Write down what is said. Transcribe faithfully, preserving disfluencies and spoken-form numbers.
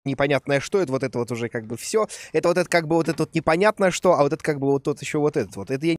непонятное что, это вот это вот уже как бы все. Это вот это как бы вот это вот непонятное что, а вот это как бы вот тот еще вот этот вот. Это я